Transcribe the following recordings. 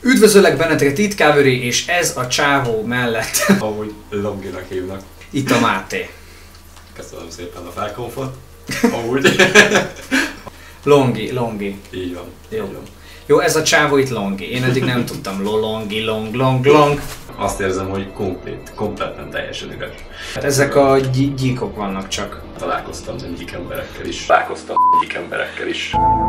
Üdvözöllek benneteket, itt Kaveri, és ez a csávó mellett. Ahogy Longinak hívnak. Itt a Máté. Köszönöm szépen a felkonfot. Amúgy. Longi. Így van. Jó, ez a csávó itt Longi. Én eddig nem tudtam. Long. Azt érzem, hogy kompletten teljesen üres. Hát ezek a gyíkok vannak csak. Találkoztam gyík emberekkel is.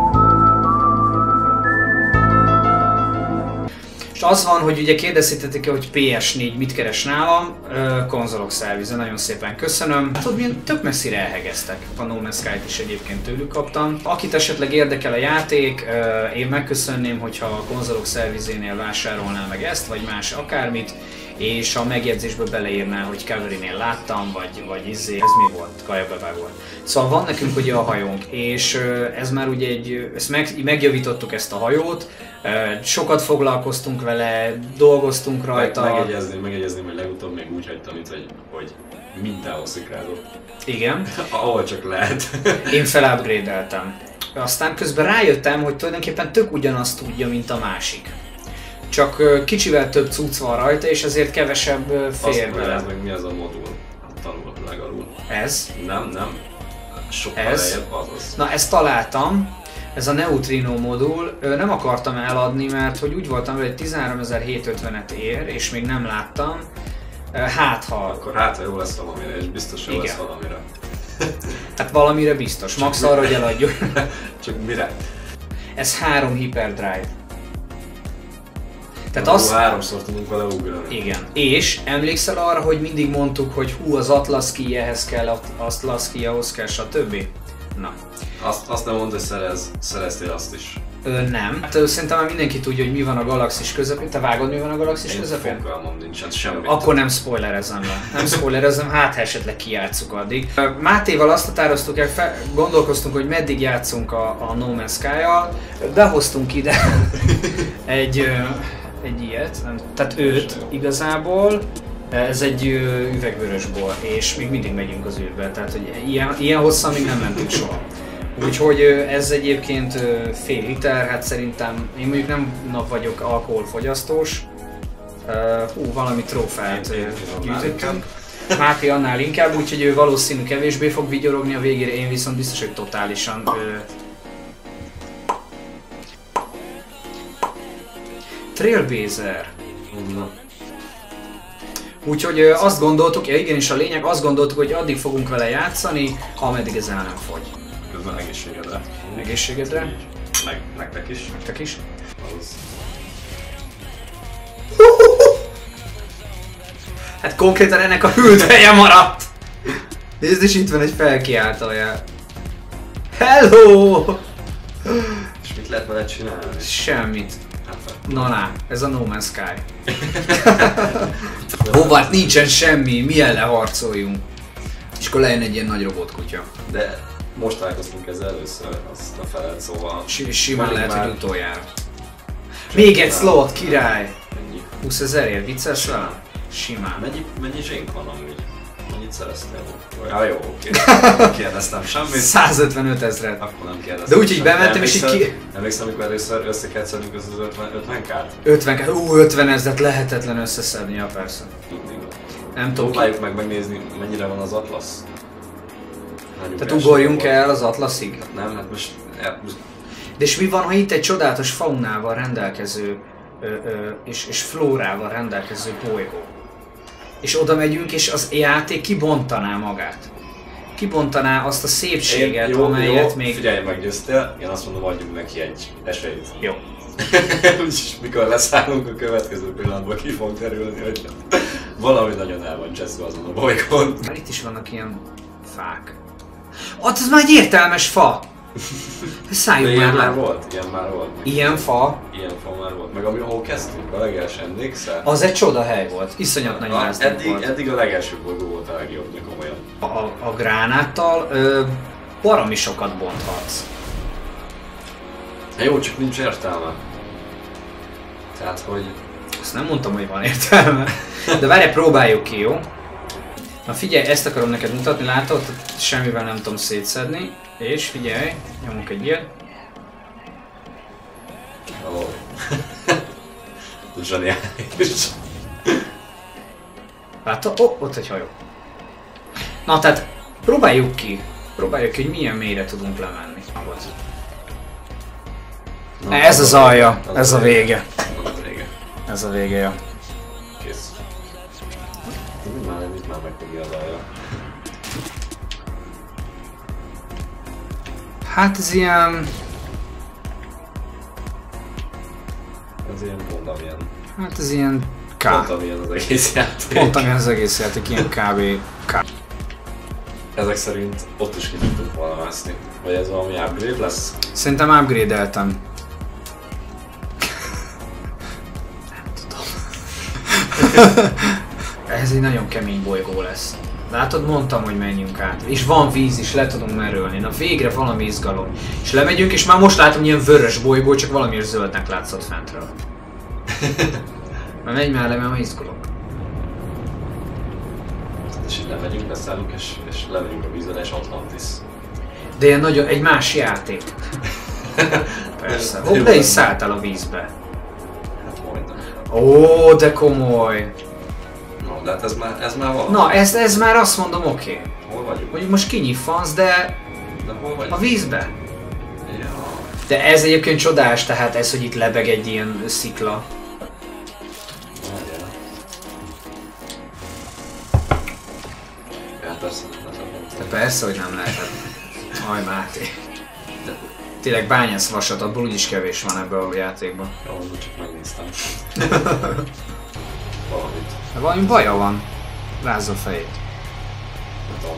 És az van, hogy ugye kérdeztétek, hogy PS4 mit keres nálam, konzolok szervize, nagyon szépen köszönöm. Tudod, milyen tök messzire elhegeztek, a No Man's Sky-t is egyébként tőlük kaptam. Akit esetleg érdekel a játék, én megköszönném, hogyha a konzolok szervizénél vásárolná meg ezt, vagy más akármit, és a megjegyzésből beleírná, hogy Kaverinél láttam, vagy ez mi volt? Kajabebá volt. Szóval van nekünk ugye a hajónk, és ez már ugye megjavítottuk ezt a hajót, sokat foglalkoztunk vele, dolgoztunk rajta. Megjegyezném, hogy legutóbb még úgy hagytam itt, hogy mindenhol szikrázok. Igen. Ahol csak lehet. Én felupgrade-eltem. Aztán közben rájöttem, hogy tulajdonképpen tök ugyanazt tudja, mint a másik. Csak kicsivel több cucc van rajta, és ezért kevesebb fér bele. Meg mi az a modul? Tanulok legalul. Ez? Nem. Sokkal lejjebb az. Na, ezt találtam. Ez a Neutrino modul. Nem akartam eladni, mert hogy úgy voltam, hogy 13.750-et ér, és még nem láttam. Akkor jó lesz valamire, és biztos jó lesz valamire. Hát valamire biztos. Max arra, hogy eladjuk. Csak mire? Ez 3 hyperdrive. Tehát az... 3-szor tudunk vele ugrani. Igen. És emlékszel arra, hogy mindig mondtuk, hogy hú, az Atlas key ehhez kell, Atlas key ahhoz kell, stb. Na. Azt nem mondd, hogy szereztél azt is. Nem. Hát szerintem már mindenki tudja, hogy mi van a galaxis közepén. Te vágod, mi van a galaxis közepén? Én fogalmam nincsen semmi. Akkor nem spoilerezem le. Nem spoilerezem, hát ha esetleg kijátszuk addig. Mátéval azt határoztuk el, gondolkoztunk, hogy meddig játszunk a No Man's Sky-jal. Behoztunk ide egy ilyet, tehát 5 igazából. Ez egy üvegvörös bor, és még mindig megyünk az űrbe, tehát hogy ilyen hosszan még nem mentünk soha. Úgyhogy ez egyébként fél liter, hát szerintem én mondjuk nem vagyok alkoholfogyasztós. Valami trófát gyűjtöttünk. Máté annál inkább, úgyhogy ő valószínű kevésbé fog vigyorogni a végére, én viszont biztos, hogy totálisan. Trailblazer. Úgyhogy azt gondoltuk, igenis a lényeg, azt gondoltuk, hogy addig fogunk vele játszani, ameddig ez el nem fogy. Közben egészségedre. Egészségedre. Nektek is. Nektek is. Hát konkrétan ennek a hűtője maradt! Nézd, és itt van egy felkiáltója. Hello! És mit lehet vele csinálni? Semmit. Na, ez a No Man's Sky. Hova nincsen semmi, mi ellen harcoljunk. És akkor lejön egy ilyen nagy robotkutya. De most találkoztunk ezzel először, azt a felet, szóval... Simán lehet, hogy utoljára. Még egy slot, király! 20 000-ért, vicces velem? Simán. Mennyi zsénk van amúgy? Mennyit szereztél? Jó, oké. Nem kérdeztem semmit. 155 000. Akkor nem kérdeztem. De úgyhogy bementem és így ki... Emlékszem, amikor először összekedszedünk az 50k-t? 50 000 lehetetlen összeszedni, ja persze. Nem tudom. Próbáljuk megnézni, mennyire van az Atlas. Tehát ugorjunk el az Atlaszig? Nem, hát most... De és mi van, ha itt egy csodálatos faunával rendelkező és flórával rendelkező bolygó? És oda megyünk, és az játék kibontaná magát. Kibontaná azt a szépséget, amelyet még... Figyelj, meggyőztél, én azt mondom, adjunk neki egy esélyt. Jó. Úgyis mikor leszállunk, a következő pillanatban ki fog derülni, hogy valami nagyon el van cseszve azon a bolygón. Már itt is vannak ilyen fák. Ott az már egy értelmes fa! Szálljunk már le. Ilyen már volt. Ilyen fa? Ilyen fa már volt. Meg ahol kezdtünk, a legelső, emlékszel? Az egy csodahely volt. Iszonyat nagy vázdék volt. Eddig a legelső bolygó volt a legjobb, de komolyan. A gránáttal baromi sokat bonthatsz. Jó, csak nincs értelme. Tehát, hogy... Azt nem mondtam, hogy van értelme. De várj, próbáljuk ki, jó? Na figyelj, ezt akarom neked mutatni, látod? Semmivel nem tudom szétszedni. És figyelj, nyomunk egy ilyet. Zseniális. Látod? Ott egy hajó. Na tehát próbáljuk ki, hogy milyen mélyre tudunk lemenni. Na, Ez az alja, ez a vége. Az a vége. Ez a vége, ja. Kész. Itt már megfogja az alja. Hát ez ilyen... Ez ilyen pont amilyen. Hát ez ilyen... Pont amilyen az egész játék. Pont amilyen az egész játék, ilyen kb. Ezek szerint ott is ki tudtuk volna mászni. Vagy ez valami upgrade lesz? Szerintem upgrade-eltem. Nem tudom. Ez egy nagyon kemény bolygó lesz. Látod, mondtam, hogy menjünk át. És van víz is, le tudunk merülni. Na végre valami izgalom. És lemegyünk, és már most látom ilyen vörös bolygó, csak valamiért zöldnek látszott fentről. Már menj már le, mert ma izgulok. És így lemegyünk, beszállunk, és lemegyünk a vízre, és Atlantis. De ilyen nagyon, egy más játék. Persze. Hopp, le is szálltál a vízbe. Hát majdnem. Ó, de komoly. No, de hát ez már valami. Na, ez már azt mondom, oké. Hol vagyunk? Mondjuk most kinyiffansz, de De hol vagyunk? a vízbe. Ja. De ez egyébként csodás, tehát ez, hogy itt lebeg egy ilyen szikla. Várjál. Ja, persze, De persze, hogy nem lehet. Aj, Máté. Tényleg bányász vasat, abból úgyis kevés van ebben a játékban. Jó, csak megnéztem. Valamit. De valami baja van. Rázza a fejét. Nem tudom.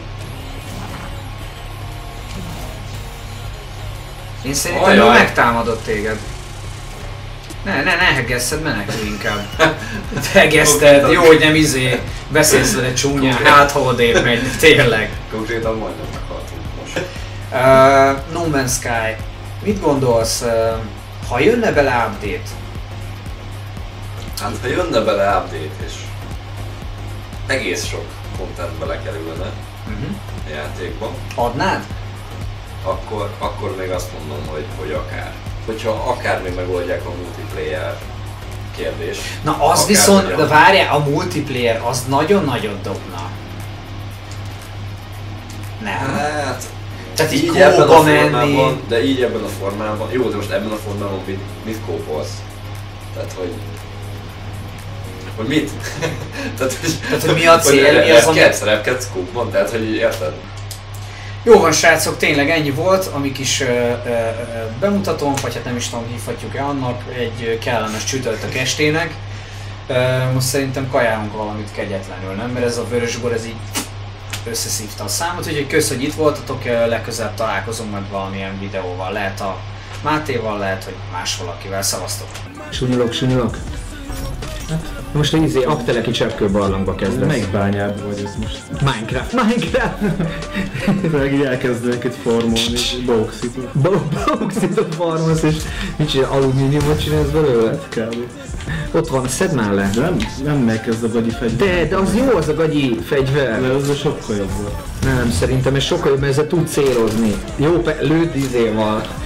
Én szerintem ő Ajaj. megtámadott téged. Ne hegesszed, menekülj inkább. Hegeszted, jó, hogy nem beszélsz vele csúnyán, hát ha odébb megy, tényleg. Konkrétan majdnem meghaltunk most. No Man's Sky, mit gondolsz, ha jönne bele update? Hát ha jönne bele update és egész sok content belekerülne a játékba, Adnád? akkor még azt mondom, hogy akár. Hogyha akár még megoldják a multiplayer kérdés. Na az akár viszont, nagyon. de várjál, a multiplayer az nagyon-nagyon dobna. Nem. Hát... Tehát így Így ebben a kóba menni. formában, de így ebben a formában, jó, de most ebben a formában mit kópolsz? Tehát, hogy mit? Tehát, hogy mi a cél, mi az, ami... Repkedsz kópban, tehát, hogy érted? Jó van srácok, tényleg ennyi volt, ami kis bemutatóm, vagy hát nem is tudom, hívhatjuk-e annak, egy kellemes csütörtök estének. Most szerintem kajálunk valamit kegyetlenül, nem? Mert ez a vörösbor, ez így összeszívta a számot, úgyhogy kösz, hogy itt voltatok, legközelebb találkozunk majd valamilyen videóval, lehet a Mátéval, lehet, hogy más valakivel, szavaztok! Sunyolok. Most egy Apteleki cseppkőbarlangba kezdesz. Melyik bányád vagy ez most? Minecraft. Meg így elkezdenek egy formolni, bauxitot. Bauxitot farmolsz és mit csinál, alumíniumot csinálsz belőle? Kb. Ott van, szedd már le. De nem megy ez a gagyi fegyver. De az jó az a gagyi fegyver. De az sokkal jobb volt. Nem, szerintem ez sokkal jobb, mert ezzel tud célozni. Jó, lőd izéval.